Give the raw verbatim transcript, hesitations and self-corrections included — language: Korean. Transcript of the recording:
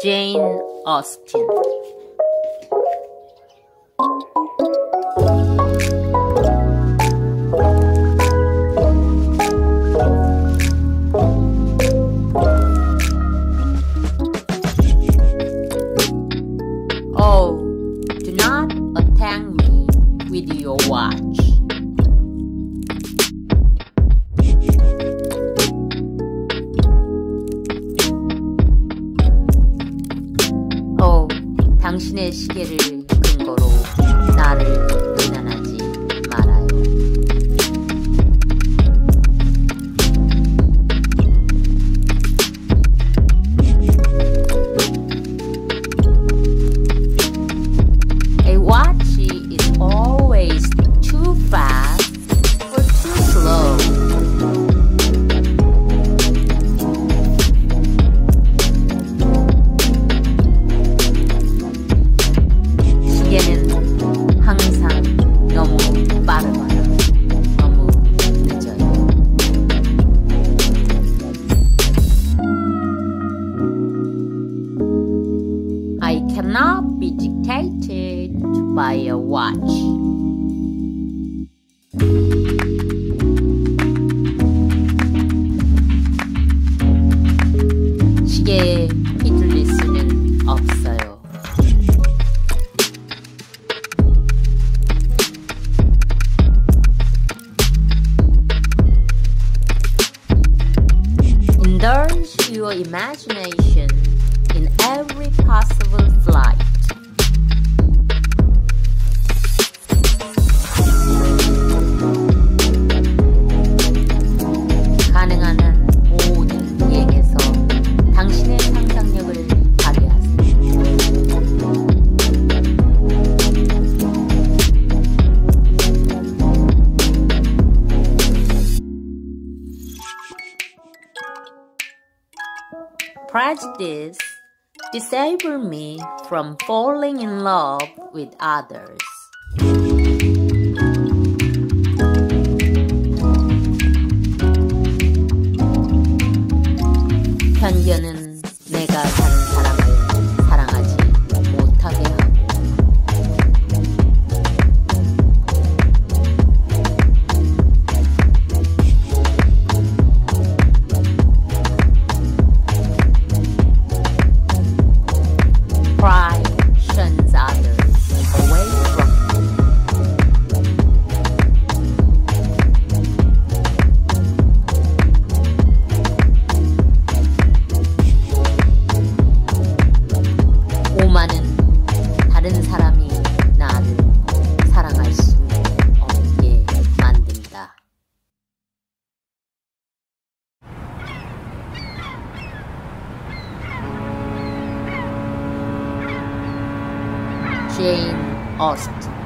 Jane Austen. Oh, do not attack me with your watch. 어, 당신의 시계를 근거로 나를 비난하지 말아요. A watch is always too fast or too slow. 시계는 항상 너무 빠르거나 너무 늦어요. I cannot be dictated by a watch. 시계에 휘둘릴 수는 없어요. Indulge your imagination in every possible flight. 가능한 한 모든 비행에서 당신의 상상력을 발휘하세요. Prejudice disabled me from falling in love with others. 편견은 내가 다른 사람을 사랑하지 못하게 하고 Pride shuns others away from you. 오만은 다른 사람이 나를 사랑할 수 없게 만든다. Jane Austen.